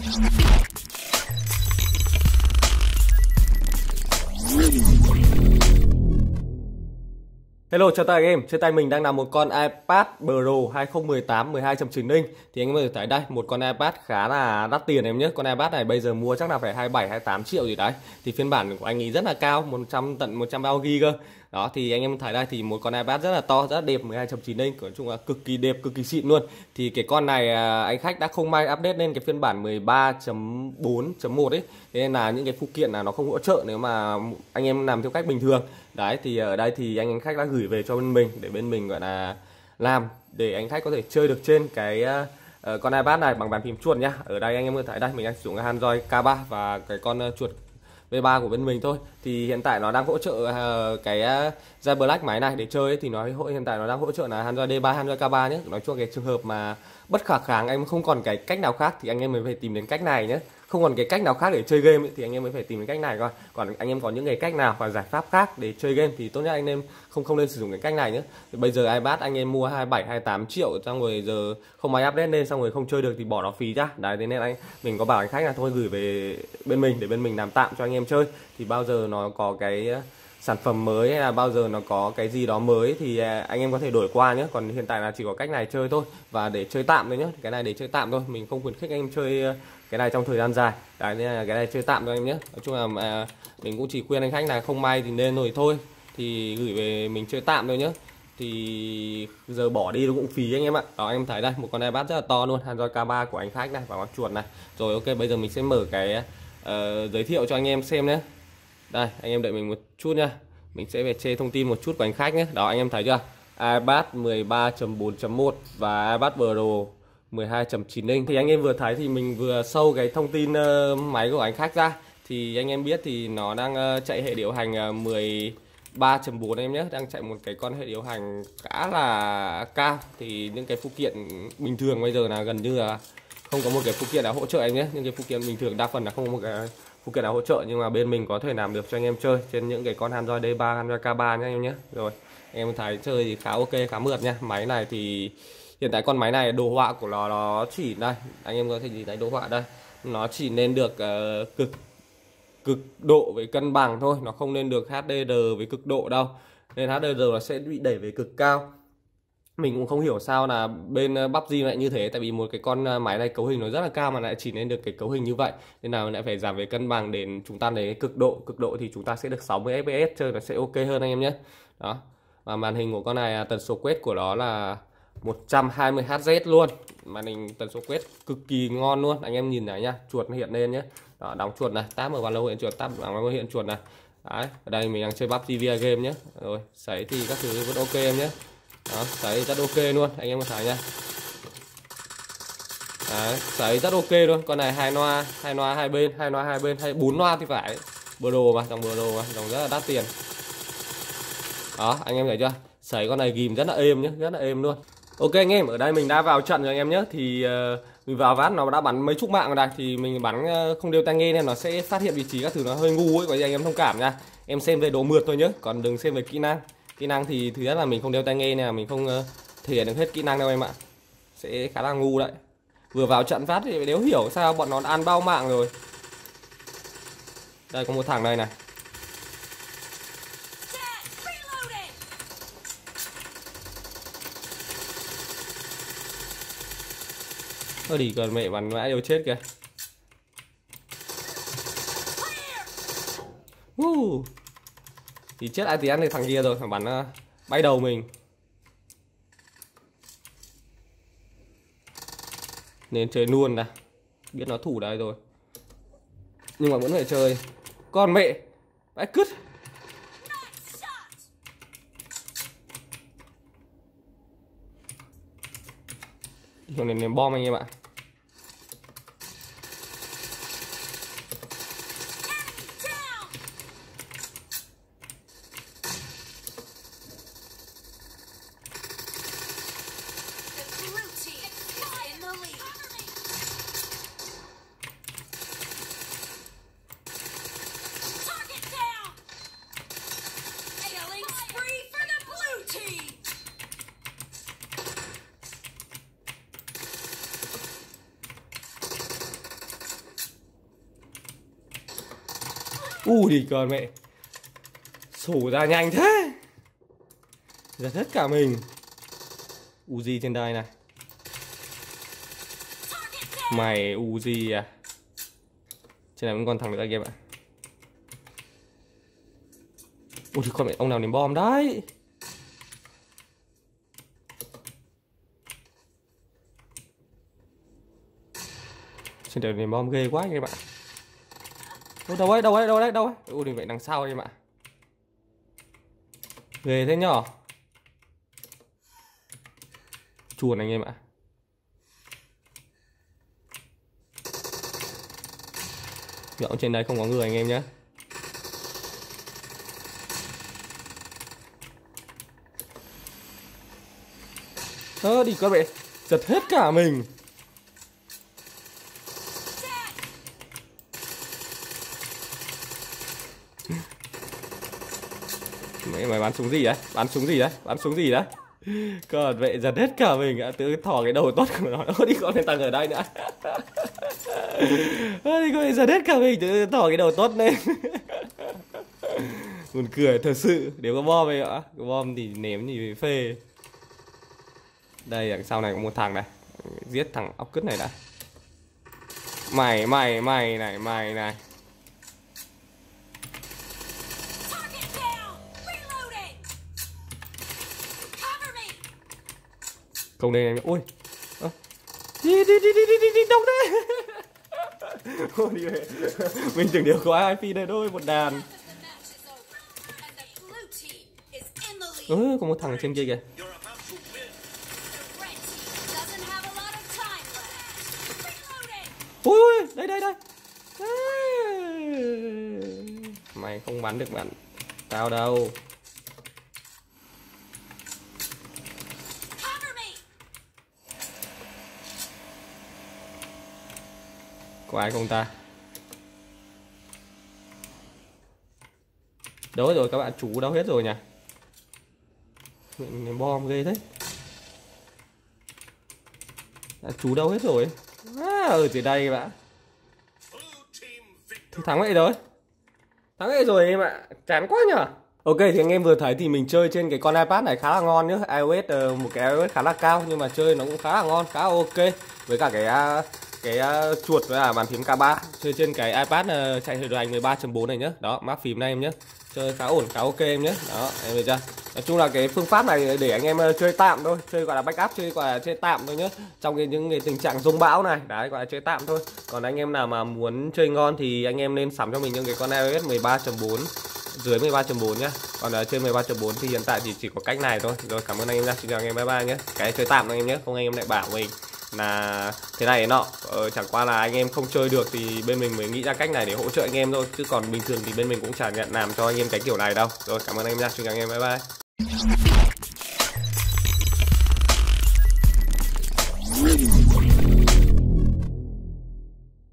Hello, chào tất cả anh em. Trên tay mình đang là một con iPad Pro 2018 12.9 inch. Thì anh em có thể thấy đây, một con iPad khá là đắt tiền em nhé. Con iPad này bây giờ mua chắc là phải 27 28 triệu gì đấy. Thì phiên bản của anh ấy rất là cao, 100 bao GB cơ. Đó thì anh em thấy đây thì một con iPad rất là to, rất là đẹp, 12.9 inch, nói chung là cực kỳ đẹp, cực kỳ xịn luôn. Thì cái con này anh khách đã không may update lên cái phiên bản 13.4.1 ấy. Thế nên là những cái phụ kiện là nó không hỗ trợ nếu mà anh em làm theo cách bình thường. Đấy thì ở đây thì anh khách đã gửi về cho bên mình để bên mình gọi là làm để anh khách có thể chơi được trên cái con iPad này bằng bàn phím chuột nhá. Ở đây anh em có thấy đây mình đang sử dụng Android K3 và cái con chuột V3 của bên mình thôi. Thì hiện tại nó đang hỗ trợ cái Jailbreak máy này để chơi ấy, thì nó hiện tại nó đang hỗ trợ là Android D3, Android K3 nhé. Nói chung cái trường hợp mà bất khả kháng anh không còn cái cách nào khác thì anh em mới phải tìm đến cách này nhé. Không còn cái cách nào khác để chơi game ấy, thì anh em mới phải tìm đến cách này coi. Còn anh em có những cái cách nào và giải pháp khác để chơi game thì tốt nhất anh em không nên sử dụng cái cách này nữa. Thì bây giờ iPad anh em mua 27 28 triệu xong rồi giờ không may update lên xong rồi không chơi được thì bỏ nó phí ra. Đấy thế nên mình có bảo anh khách là thôi gửi về bên mình để bên mình làm tạm cho anh em chơi. Thì bao giờ nó có cái sản phẩm mới hay là bao giờ nó có cái gì đó mới thì anh em có thể đổi qua nhé. Còn hiện tại là chỉ có cách này chơi thôi và để chơi tạm thôi nhé. Cái này để chơi tạm thôi, mình không khuyến khích anh em chơi cái này trong thời gian dài. Đấy nên là cái này chơi tạm thôi em nhé. Nói chung là mình cũng chỉ khuyên anh khách là không may thì nên rồi thôi, thì gửi về mình chơi tạm thôi nhé. Thì giờ bỏ đi nó cũng phí anh em ạ. Đó anh em thấy đây, một con iPad rất là to luôn, Android K3 của anh khách này và con chuột này. Rồi ok, bây giờ mình sẽ mở cái giới thiệu cho anh em xem nhé. Đây anh em đợi mình một chút nha, mình sẽ về chê thông tin một chút của anh khách nhé. Đó anh em thấy chưa, iPad 13.4.1 và iPad Pro 12.9 inch. Thì anh em vừa thấy thì mình vừa show cái thông tin máy của anh khách ra. Thì anh em biết thì nó đang chạy hệ điều hành 13.4 em nhé, đang chạy một cái con hệ điều hành khá là cao. Thì những cái phụ kiện bình thường bây giờ là gần như là không có một cái phụ kiện nào hỗ trợ anh nhé. Những cái phụ kiện bình thường đa phần là không có một cái phụ kiện nào hỗ trợ, nhưng mà bên mình có thể làm được cho anh em chơi trên những cái con Android D3, Android K3 nhé anh em nhé. Rồi em thấy chơi thì khá ok, khá mượt nha. Máy này thì hiện tại con máy này đồ họa của nó chỉ đây, anh em có thể nhìn thấy đồ họa đây, nó chỉ nên được cực độ với cân bằng thôi, nó không nên được HDR với cực độ đâu, nên HDR nó sẽ bị đẩy về cực cao. Mình cũng không hiểu sao là bên PUBG lại như thế, tại vì một cái con máy này cấu hình nó rất là cao mà lại chỉ nên được cái cấu hình như vậy, nên là lại phải giảm về cân bằng để chúng ta lấy cực độ thì chúng ta sẽ được 60 fps, chơi nó sẽ ok hơn anh em nhé. Đó, và màn hình của con này tần số quét của nó là 120 Hz luôn, màn hình tần số quét cực kỳ ngon luôn. Anh em nhìn thấy nhá, chuột nó hiện lên nhé. Đó, đóng chuột này, tab ở vào lâu hiện chuột, tab vào lâu hiện chuột này. Đấy, ở đây mình đang chơi PUBG via game nhé. Rồi sấy thì các thứ vẫn ok em nhé. Đó, sấy rất ok luôn, anh em có thấy nha. Đấy, sấy rất ok luôn. Con này hai loa hai bên, hay 4 loa thì phải. Pro mà, dòng Pro mà, dòng rất là đắt tiền. Đó, anh em thấy chưa? Sấy con này ghim rất là êm nhé, rất là êm luôn. Ok anh em, ở đây mình đã vào trận rồi anh em nhé. Thì mình vào vát nó đã bắn mấy chục mạng rồi đây. Thì mình bắn không đeo tai nghe nên nó sẽ phát hiện vị trí các thứ nó hơi ngu ấy, có gì anh em thông cảm nha. Em xem về độ mượt thôi nhé, còn đừng xem về kỹ năng. Kỹ năng thì thứ nhất là mình không đeo tai nghe nên là mình không thể hiện được hết kỹ năng đâu em ạ, sẽ khá là ngu đấy. Vừa vào trận phát thì nếu hiểu sao bọn nó ăn bao mạng rồi. Đây có một thằng đây này. Thôi đi còn mẹ bắn mãi đều chết kìa. Thì chết ai thì ăn thì thằng kia rồi, phải bắn bay đầu mình. Nên chơi luôn đã, biết nó thủ đây rồi nhưng mà vẫn phải chơi. Con mẹ vãi cứt. Hiểu này ném bom anh em ạ. Thì còn mẹ. Sổ ra nhanh thế. Giật hết cả mình. Uzi trên đây này. Mày Uzi à? Trên này vẫn còn thằng nữa anh em ạ. Thì con mẹ ông nào ném bom đấy. Trên đời ném bom ghê quá anh em ạ. Đâu ấy. Thì vậy đằng sau anh em ạ. Ghê thế nhở. Chuồn anh em ạ. Nhậu trên đây không có người anh em nhé. Đi các bạn. Giật hết cả mình. Mày bắn súng gì đấy? Bắn súng gì đấy? Còn vậy giật hết cả mình ạ. Tự thỏ cái đầu tốt của nó. Đi con này tăng ở đây nữa. Đi con này giật hết cả mình. Tự thỏ cái đầu tốt lên. Buồn cười thật sự. Nếu có bom vậy ạ. Có bom thì ném thì phê. Đây đằng sau này có một thằng này. Giết thằng ốc cứt này đã. Mày này. Không đây em. Ôi. Đi đâu đấy. Đi về. Mình tưởng đều có IP đây thôi, một đàn. Có một thằng trên kia kìa. Ui, đây. Mày không bắn được bạn tao đâu. Có ai không ta? Đâu hết rồi các bạn, chú đâu hết rồi nhỉ? Mình bom ghê thế. Chú đâu hết rồi? Ở dưới đây các bạn. Thì thắng vậy rồi. Thắng vậy rồi em ạ. Chán quá nhở. Ok thì anh em vừa thấy thì mình chơi trên cái con iPad này khá là ngon nhá. iOS một cái iOS khá là cao nhưng mà chơi nó cũng khá là ngon, khá là ok. Với cả cái chuột với bàn phím K3 chơi trên cái iPad chạy hệ điều hành 13.4 này nhá. Đó, map phím này em nhé. Chơi khá ổn, khá ok em nhé. Đó, em thấy chưa? Nói chung là cái phương pháp này để anh em chơi tạm thôi, chơi gọi là backup, chơi gọi là chơi tạm thôi nhá. Trong những cái tình trạng rung bão này, đấy gọi là chơi tạm thôi. Còn anh em nào mà muốn chơi ngon thì anh em nên sắm cho mình những cái con iOS 13.4 dưới 13.4 nhá. Còn ở trên 13.4 thì hiện tại thì chỉ có cách này thôi. Rồi cảm ơn anh em nha. Xin chào anh em, bye bye nhé. Cái chơi tạm anh em nhé, không anh em lại bảo mình là thế này nọ. Chẳng qua là anh em không chơi được thì bên mình mới nghĩ ra cách này để hỗ trợ anh em thôi, chứ còn bình thường thì bên mình cũng chả nhận làm cho anh em cái kiểu này đâu. Rồi cảm ơn anh em nha. Xin chào anh em, bye bye.